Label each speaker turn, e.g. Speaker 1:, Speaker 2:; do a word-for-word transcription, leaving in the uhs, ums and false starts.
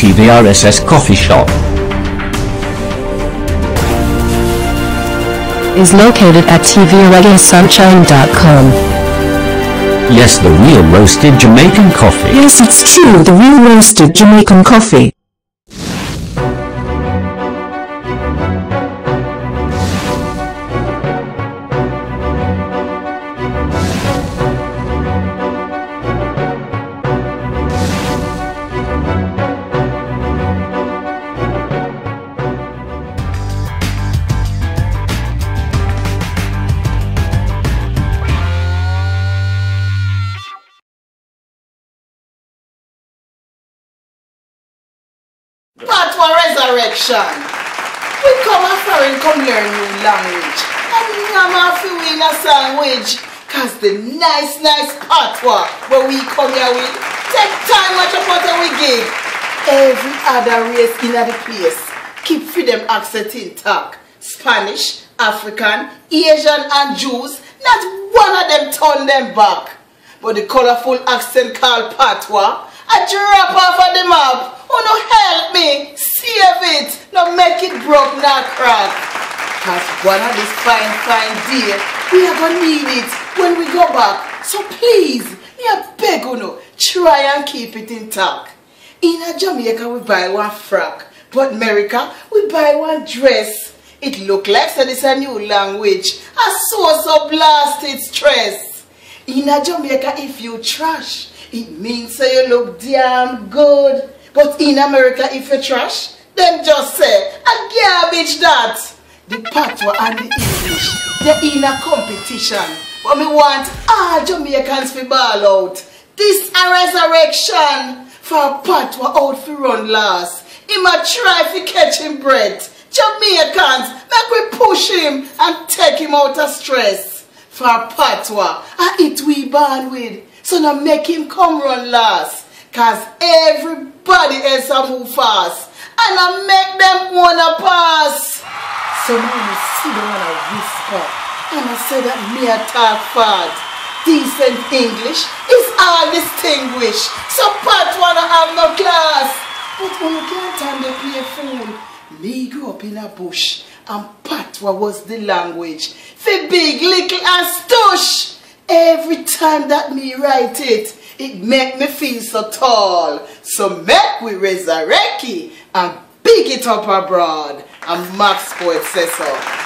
Speaker 1: T V R S S Coffee Shop
Speaker 2: is located at T V reggae sunshine dot com.
Speaker 1: Yes, the real roasted Jamaican coffee.
Speaker 2: Yes, it's true, the real roasted Jamaican coffee.
Speaker 3: Patois Resurrection. We come a foreign come learn new language. And I'm a few in a sandwich. Cause the nice, nice patois where we come here with take time watch up what we give. Every other race in the place keep freedom accent intact. Spanish, African, Asian and Jews, not one of them turn them back. But the colorful accent called patois, I drop off of the map. Oh no, help me, save it, no make it broke, not crack. Cause one of this fine, fine day, we are gonna need it when we go back. So please, I beg you no, try and keep it intact. In a Jamaica we buy one frock, but America we buy one dress. It look like so this a new language, a so so blasted stress. In a Jamaica if you trash, it means say you look damn good. But in America, if you trash, them just say, a garbage that. The patois and the English, they're in a competition. But me want all Jamaicans to ball out. This a resurrection for patois out for run last. He might try to catch him breath. Jamaicans, make we push him and take him out of stress. For patois, and it we born with. So now make him come run last. Cause everybody else a move fast. And I make them wanna pass. So now you see them wanna whisper. And I say that me a talk fast. Decent English is all distinguished. So Pat wanna have no class. But when you can't time to play fool. Me grew up in a bush. And patois was the language. For big, little and stush. Every time that me write it, it make me feel so tall. So make we resurrect it and big it up abroad. And Max Poet says so.